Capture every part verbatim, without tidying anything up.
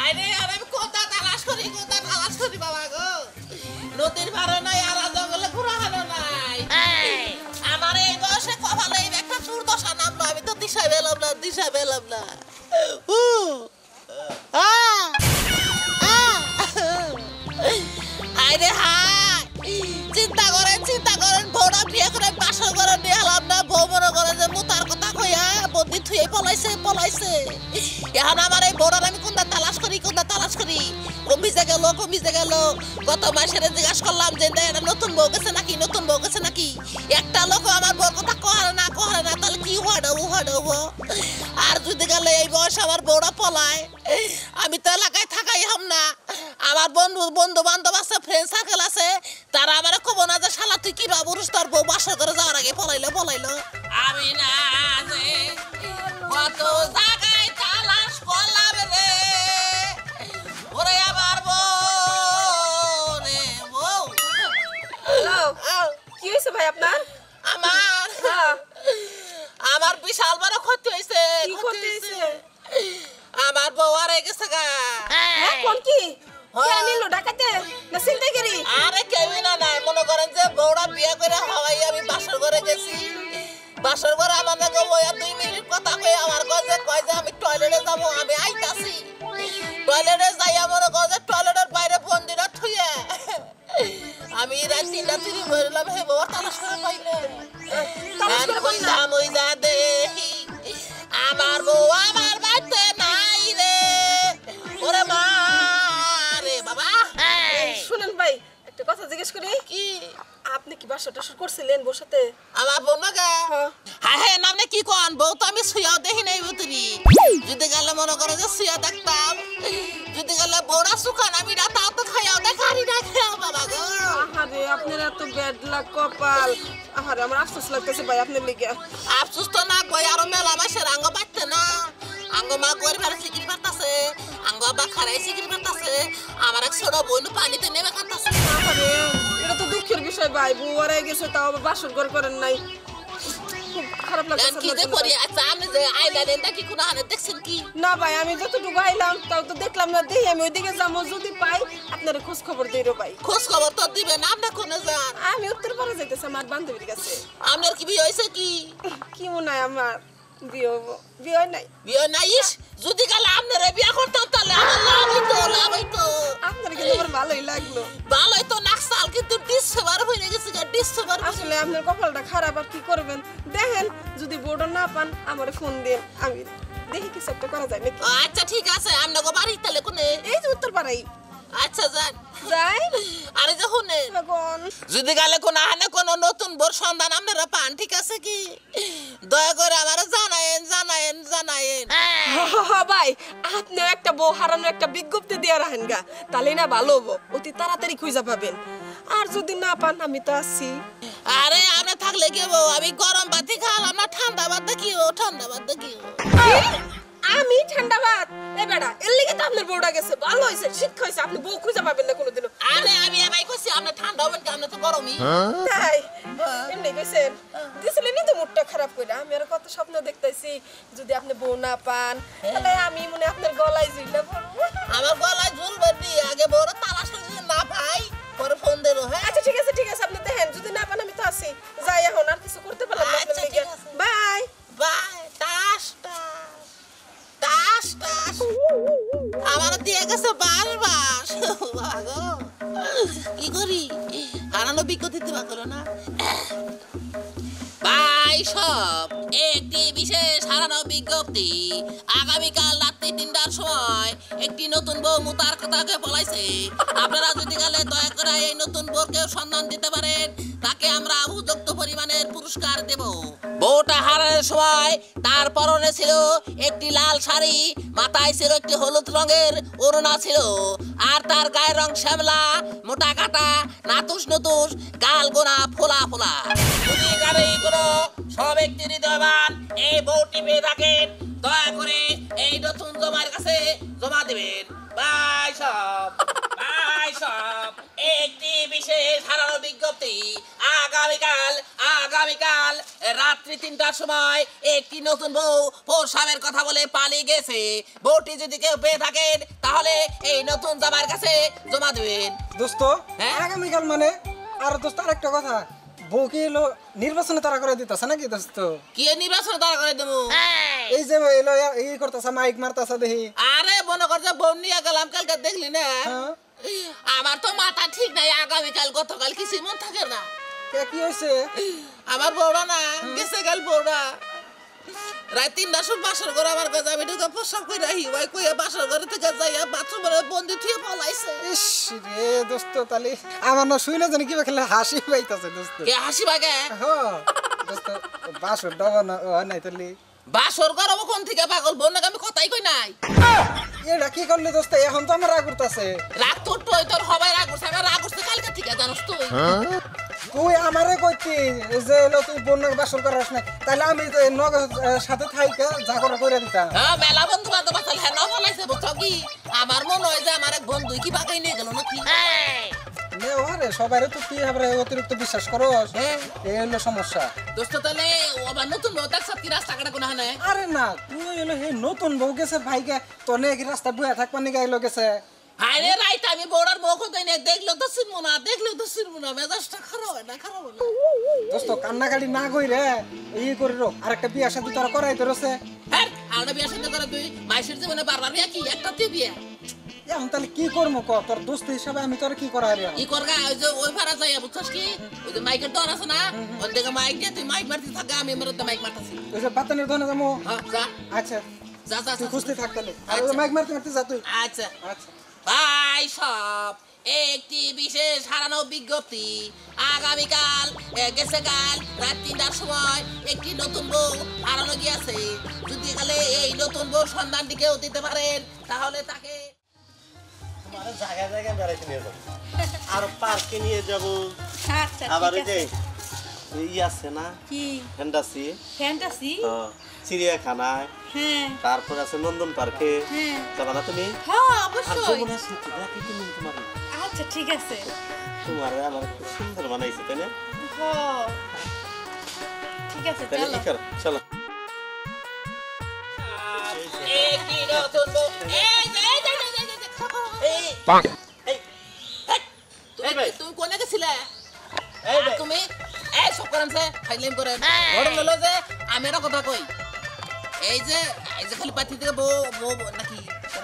আরে আর আমি কোথা তালাশ করি কোথা তালাশ করি বাবা গো নদীর পারে নাই আর জঙ্গলে ঘোরা হলো নাই আমার এই বয়সে কপালে একটা দুর্দশা নামলো আমি তো দিশা পেলাম না দিশা পেলাম না উ আ আরে হাই চিন্তা করেন চিন্তা করেন বড় বিয়ে করে বাসর করে নিয়ে এলাম না বউ বড় করে যে মুতার কথা কইয়া বন্দি থুয়ে পলাইছে পলাইছে এখন আমার এই বড় আমি কোনটা তালাশ করি কোনটা তালাশ করি কমিজে গেল কমিজে গেল গত মাসের জিজ্ঞাসা করলাম যে এটা নতুন বউ গেছে নাকি নতুন বউ গেছে নাকি একটা লোক আমার বউর কথা কহারে না কহারে না তাহলে কি হড়াবো হড়াবো আর যদি গেলে এই বয়স আমার বউরা পলায় আমি তো এলাকায় থাকাই হাম না আমার বন্ধু বন্ধু বান্ধব আছে ফ্রেন্ড সার্কেল আছে তারা আমার কব না যে শালা তুই কি বাবুরুষ তোর বউ বাসা করে যাওয়ার আগে পলাইলো পলাইলো আমি না যে কত জায়গায় তালাশ করলাম রে ওরে আমার বউ রে বউ কি হয়েছে ভাই আপনার আমার আমার বিশাল বড় ক্ষতি হয়েছে কি ক্ষতি হয়েছে আমার বউ আর গেছে গা হ্যাঁ কোন কি কে নিল ডাকাতে না চিন্তা করি আরে কেউই না নাই মনে করেন যে বউরা বিয়ে করে হওয়াই আমি বাসর ঘরে গেছি বাসর ঘরে আমার নাকি বইয়া দুই মিনিট কথা কই আমার কাছে কয় যে আমি টয়লেটে যাব আমি আইতাছি টয়লেটে যাইয়া মনে করে যে টয়লেটের বাইরে বন্দিরা থুয়ে আমি রাত তিনটা তিরি বললাম হে বউ তালাশ করে পাইলে তালাশ করে পাই না আমি যা দেখি আমার বউ আমার বাড়িতে নাই রে ওরে মা রে বাবা শুনেন ভাই একটা কথা জিজ্ঞেস করি কি আপনি কি বাসা টাসা করছিলেন বউর সাথে আমার বউ না গা হ্যাঁ হ্যাঁ হ্যাঁ নামনে কি কোন বউ তো আমি শুয়াও দেখি নাই বুতরি যদি গেলে মনে করে যে শুয়া দেখতাম যদি গেলে বউরা সুখান আমি রাতা তো খাইয়াও দেখারি না খাইয়াও বাবা গো আহারে আপনার এত ব্যাড লাক কপাল আহারে আমার আফসোস লাগতেছে ভাই আপনার লিগে আফসোস তো না কই আরো মেলা মাসের আঙ্গ বাড়তে না আঙ্গ মা করে ফেলে সিকির পারতাছে আঙ্গ বা খারাই সিকির পারতাছে আমার এক ছোট বোন পানিতে নেমে কাঁদতাছে আহারে এটা তো দুঃখের বিষয় ভাই বউ হারাই গেছে তাও আবার বাসর ঘর করেন নাই খুব খারাপ লাগতেছে কি যে করি আচ্ছা আমি যে আইল্যান্ড কি কোনো হানে দেখছেন কি না ভাই আমি যতটুকু আইলাম তাও তো দেখলাম না দেখি আমি ওইদিকে যাবো যদি পাই আপনারা খোঁজ খবর দিই রে ভাই খোঁজ খবর তো দিবেন আপনি কোনে যান আমি উত্তর পাড়া যাইতেছি আমার বান্ধবীর কাছে আপনার কি বিয়ে হয়েছে কি কি মনে হয় আমার বিয়ে হবো বিয়ে হয় নাই বিয়ে নাইস যদি গেলে আপনার বিয়ে করতাম তাহলে আমার লাভ হইতো লাভ হইতো আপনার কিন্তু আমার ভালোই লাগলো ভালোই তো নাকসাল কিন্তু ডিসেম্বর হয়ে গেছে ডিসেম্বর আসলে আপনার কপালটা খারাপ আর কি করবেন দেখেন যদি বোর্ড না পান আমার ফোন দিন আমি দেখি কিছু একটা করা যায় নাকি আচ্ছা ঠিক আছে আপনাকে বাড়ি তাহলে কোনে এই যে উত্তর পাড়াই আচ্ছা যান যাই আরে যে শুনে ভগবান যদি গেলে কোনো আনে কোনো নতুন বোর সন্ধান আপনারা পান ঠিক আছে কি দয়া করে আমারে জানায়েন জানায়েন জানায়েন ভাই আপনি একটা বউ হারানোর একটা বিজ্ঞপ্তি দিয়ে রাখেন গা তাহলে না ভালো হবো অতি তাড়াতাড়ি খুঁজে পাবেন আর যদি না পান আমি তো আছি আরে আপনি থাকলে কি হবো আমি গরম বাতি খাওয়ালাম না ঠান্ডা বাদ দেখি ও ঠান্ডা বাদ দেখি আমি ঠান্ডা ভাত এই বেটা এর লিগে তো আপনার বউটা গেছে ভালো হয়েছে শিক্ষা হয়েছে আপনি বউ খুঁজে পাবেন না কোনোদিনও আরে আমি আমি কইছি আপনি ঠান্ডা হবেন কি আপনি তো গরমই তাই এমনি কইছেন দিছিলেন তো মুডটা খারাপ কইরা আমি আর কত স্বপ্ন দেখতেছি যদি আপনি বউ না পান তাহলে আমি মনে আপনার গলায় ঝুললে পড়বো আমার গলায় ঝুলবে দি আগে বড় তালাশ করে যদি না পাই পরে ফোন দেবো হ্যাঁ আচ্ছা ঠিক আছে ঠিক আছে আপনি দেখেন যদি না পান আমি তো আছি যাই এখন আর কিছু করতে পারলাম না আপনার লিগে বাই বাই টাস টাস টাস টাস আমার দিয়ে গেছে বাস বাস বাগো কি করি হারানো বিজ্ঞপ্তি দিবা করো না ভাই সব একটি বিশেষ হারানো বিজ্ঞপ্তি আগামীকাল রাত্রি তিনটার সময় একটি নতুন বউ মুতার কথাকে বলাইছে আপনারা যদি গেলে দয়া করে এই নতুন বউকে সন্ধান দিতে পারেন তাকে আমরা উপযুক্ত পরিমাণের পুরস্কার দেব বউটা হারানোর সময় তার পরনে ছিল একটি লাল শাড়ি মাথায় ছিল একটি হলুদ রঙের ওড়না ছিল আর তার গায়ের রং শ্যামলা মোটা কাটা নাতুস নতুস গাল গোনা ফোলা ফোলা যদি গাড়ি কোনো সব ব্যক্তি হৃদয়বান এই বউটি পেয়ে থাকেন দয়া করে এই নতুন জমার কাছে জমা দেবেন বাই সব বাই সব একটি বিশেষ হারানো বিজ্ঞপ্তি বলছি আগামীকাল আগামীকাল রাত্রি তিনটার সময় একটি নতুন বউ প্রসাবের কথা বলে পালিয়ে গেছে। বউটি যদি কেউ পেয়ে থাকেন তাহলে এই নতুন জামার কাছে জমা দেবেন। দোস্ত হ্যাঁ? আগামীকাল মানে আর দোস্ত আরেকটা কথা বউ কি এলো নির্বাচনে তারা করে দিতেছে নাকি দোস্ত? কি নির্বাচন তারা করে দেবো? এই যে এলো এই করতেছে মাইক মারতেছে দেখি। আরে মনে করছে বোন নিয়ে গেলাম কালকে দেখলি না? হ্যাঁ। আমার তো মাথা ঠিক নাই, আগামীকাল গতকাল কিছুই মন থাকে না। কে কি হয়েছে? আমার বউরা না গেছে গেল বউরা রাত তিনটার সময় বাসর করে আমার কাছে আমি ঢুকে প্রসাব করে রাখি ওই কইয়া বাসর ঘরে থেকে যাইয়া বাথরুমের বন্দি থুয়ে পলাইছে। ইস রে দোস্ত তালি আমার না শুইলে জানি কি খেলে হাসি পাইতাছে দোস্ত। কে হাসি বাগে? হ্যাঁ দোস্ত বাসর ডবা না ও নাই তালি বাসর করব কোন থেকে পাগল বোন নাকি আমি কথাই কই নাই। এটা কি করলি দোস্ত? এখন তো আমার রাগ করতেছে। রাগ তোর তো তোর হবাই রাগ করছে, আমার রাগ করছে কালকে থেকে জানোস তুই। তুই আমারে কইতি যে এলো তুই বন্যার বাসর করাস না তাহলে আমি তো এর নগর সাথে থাইকে যা করা করে দিতাম। হ্যাঁ মেলা বন্ধু বান্ধব আছে হ্যাঁ না বলাইছে বুঝছো কি? আমার মনে হয় যে আমার এক বন্ধু কি বাগাই নিয়ে গেল নাকি। নে ওরে সবাইরে তো তুই আবার অতিরিক্ত বিশ্বাস করস। হ্যাঁ এই হলো সমস্যা। দোস্ত তাহলে আবার নতুন বউ তার সাথে রাস্তা কাটা কোনা হয় না? আরে না তুই এলো হে নতুন বউ গেছে ভাইকে তোনে কি রাস্তা বুয়া থাকবা নি গাইলো গেছে। আরে রাইট আমি বড়ার মুখ হতে না দেখলো তো চিনবো না, দেখলো তো চিনবো না, মেজাজটা খারাপ হয় না খারাপ হয় না। দোস্ত কান্নাকাটি না কই রে এই করে রো আরেকটা বিয়া শাদী তোরা করাই তোরছে। হ্যাঁ আরেকটা বিয়ে সাথে করে তুই মাইশের জীবনে বারবার বিয়া কি একটা তুই বিয়ে এখন তাহলে কি করবো ক তোর দোস্ত হিসাবে আমি তোর কি করা রে? কি করগা ওই যে ওই ভাড়া যাই বুঝছস কি ওই যে মাইকের ডর আছে না ওই দেখে মাইক দিয়ে তুই মাইক মারতে থাকা আমি আমার মাইক মারতেছি। ওই যে বাতানের ধনে যাবো। হ্যাঁ যা আচ্ছা যা যা তুই খুঁজতে থাক তাহলে আর আচ্ছা। মাইক মারতে মারতে যা তুই। আচ্ছা আচ্ছা ভাই সব একটি বিশেষ হারানো বিজ্ঞপ্তি আগামীকাল এ, গেছে কাল রাত তিনটার সময় একটি নতুন বউ হারানো গিয়েছে। যদি কালে এই নতুন বউ সন্ধানটি কেউ দিতে পারেন তাহলে তাকে তোমার জায়গায় জায়গায় বেড়াইতে নিয়ে যাবো আর পার্কে নিয়ে যাবো। আচ্ছা আবার ওই ঠিক যে আছে। ই আছে না কি ফ্যান্টাসি ফ্যান্টাসি? চিড়িয়াখানায়, হ্যাঁ তারপর আছে নন্দন পার্কে হ্যাঁ যাবা না তুমি? হ্যাঁ আর অবশ্যই। যমুনা সেতু দেখি তুমি তোমার আচ্ছা ঠিক আছে। তোমার আমার খুব সুন্দর বানাইছে তাই না? হ্যাঁ ঠিক আছে তাহলে চলো। কি করো চলো। একটি নতুন বউ এই যে, এই যে, এই যে, এই যে, এই যে, এই, এই হেই, এই ভাই। তুমি কোনে গেছিলে? এই ভাই। আর তুমি এই সব করেন সে ফাইলিং করেন ঘরে হলো যে আমি একটা কথা কই এই যে এই যে খালি পাথি থেকে বউ বউ নাকি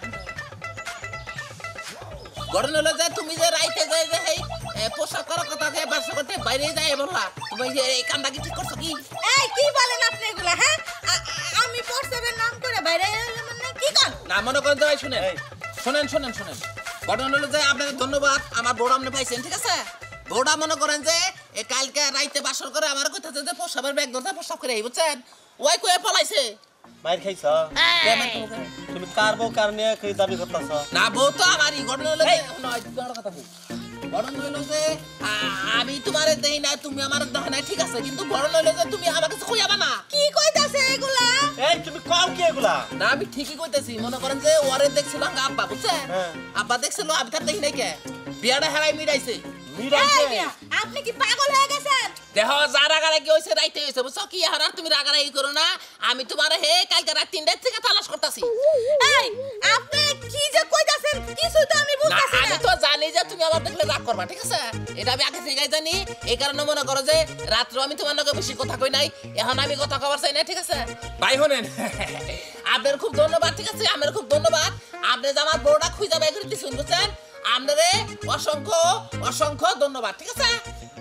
ঘরে হলো যে তুমি যে রাইতে যায় যে এই এ, পোশাক করার কথা যে ব্যবসা করতে বাইরে যায় বললা তুমি যে এই কামটা কি ঠিক করছো কি? এই কি বলেন আপনি এগুলা? হ্যাঁ আ- আমি প্রস্তাবের নাম করে বাইরে এলাম মানে কি কর? না মনে করেন যে ভাই শুনেন এই। শুনেন শুনেন শুনেন ঘটনা হলো যে আপনাদের ধন্যবাদ আমার বড় আপনি পাইছেন ঠিক আছে। বড়া মনে করেন যে এ কালকে রাইতে বাসর করে আমার কইতাছে যে প্রসাবের ব্যাগ ধরতে প্রসাব করে এই বুঝছেন ওই কয়ে পলাইছে। মাইর খাইছ? কেমন করে? তুমি কার বউ কার নিয়ে কি দাবি করতেছ? না বউ তো আমারই ঘটনা হলো যে নয় বড় কথা বল ঘটনা হলো যে আ- আমি তোমারে দেই না তুমি আমার দেখ না ঠিক আছে কিন্তু ঘটনা হলো যে তুমি আমার কাছে কইবা না। কি কইতাছে এগুলা? এই তুমি কও কি এগুলা? না আমি ঠিকই কইতেছি মনে করেন যে ওরে দেখছিল আব্বা বুঝছেন হ্যাঁ। আব্বা দেখছিল আমি তার দেখি নাই কে বিয়াটা হেরাই মিটাইছে। মিরাইছে? এই মিয়া, আপনি কি পাগল হয়ে গেছেন? দেহ যা রাগারাগি হয়েছে রাইতে হয়েছে বুঝছো কি এখন আর তুমি রাগারাগি করো না আমি তোমার হে কালকে রাত তিনটার থেকে তালাশ করতেছি। এই আপনি কি যে কইতাছেন কিছুই তো আমি না বুঝতাছি আমি না। তো জানি যে তুমি আমার দেখলে রাগ করবা ঠিক আছে এটা আমি আগে থেকেই জানি এই কারণে মনে করো যে রাত্রে আমি তোমার লগে বেশি কথা কই নাই এখন আমি কথা কবার চাই না ঠিক আছে ভাই শোনেন আপনার খুব ধন্যবাদ ঠিক আছে আমার খুব ধন্যবাদ আপনি যে আমার বউটা খুঁজে বাই করে দিচ্ছেন বুঝছেন আপনারে অসংখ্য অসংখ্য ধন্যবাদ ঠিক আছে।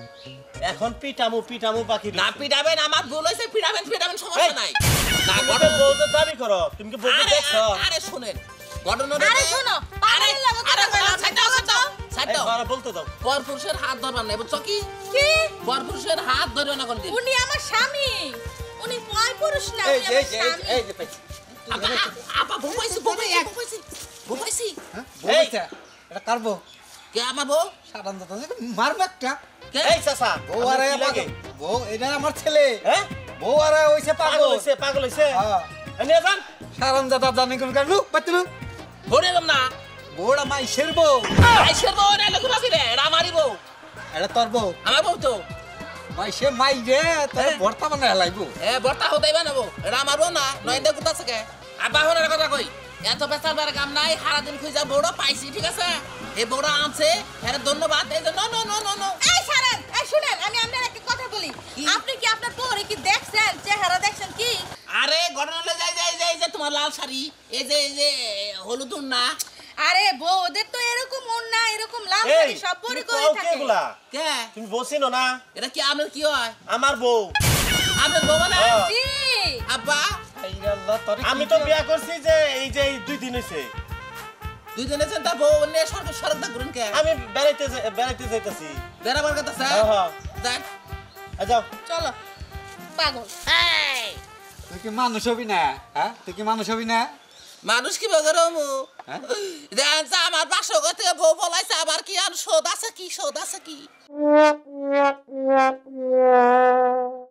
এখন পিটামু পিটামু বাকি না পিটাবেন আমার ভুল হয়েছে পিটাবেন পিটাবেন সমস্যা নাই না তুমি ঘটনা বউ তো দাবি করো তুমি কি বউ আরে দেখছো? আরে শুনেন ঘটনা আরে শোনো, আরে পাগলের লাগো আরে কথা বলো, ছাড় দাও ছাড় দাও ছাড় এই দাও ঘরে বলতে দাও। পর পুরুষের হাত ধরবার নাই বুঝছো কি কি? পর পুরুষের হাত ধরে না কোনদিন উনি আমার স্বামী। উনি পয় পুরুষ না, এই উনি যে আমার এই যে স্বামী। এই যে পাইছি আপা আপা ঘুমাইছি ঘুমাইছি ঘুমাইছি ঘুমাইছি এই এটা কার বউ? কে আমার বউ সাধারণ কথা মারবে একটা কে এই চাচা বউ আরে কি লাগে? বউ এটা আমার ছেলে হ্যাঁ বউ আরে হইছে পাগল পাগল হইছে পাগল হইছে হ্যাঁ এনে যান সাধারণ দাদা জানি কোন কারণু বাতিলু ধরে গেলাম না বউটা মাইশের বউ আইসের বউ রে লগুনা দিলে এটা আমারই বউ এটা তোর বউ আমার বউ তো ভাই সে মাই রে তোর ভর্তা বানায় লাইবো এ বর্তা হতেই বানাবো এটা আমার বউ না নয়ন দে কুতা থাকে আব্বা হনের কথা কই এত পেশার বেড়ে কাম নাই সারাদিন খুঁজা বউরা পাইছি ঠিক আছে এই বউরা আনছে হ্যাঁ ধন্যবাদ এই যে no no no no no এই সারেন এই শুনেন আমি আপনার একটা কথা বলি আপনি কি আপনার পরে কি দেখছেন চেহারা দেখছেন কি আরে ঘটনা হলে যাই যাই যাই যে তোমার লাল শাড়ি এই যে এই যে হলুদ না আরে বউ ওদের তো এরকম ওন্না এরকম লাল শাড়ি সব পরে করে থাকে কেগুলা কে তুমি বসিনো না এটা কি আপনার কি হয় আমার বউ আপনার বউ মানে জি আব্বা আল্লাহ তোর আমি তো বিয়া করছি যে এই যে এই দুই দিন হইছে দুই দিনে চিন্তা বউ নিয়ে সরক সরকটা ঘুরুন কে আমি বেড়াইতে যাই- বেড়াইতে যাইতাছি বেড়াবার কথা স্যার হ্যাঁ, হ্যাঁ। যান আ, যাও চলো পাগল এই তুই কি মানুষ হবি না হ্যাঁ তুই কি মানুষ হবি না মানুষ কি বগর মু হ্যাঁ? দেন যে আমার বাসা থেকে বউ বলাইছে আবার কি আর শোধ আছে কি শোধ আছে কি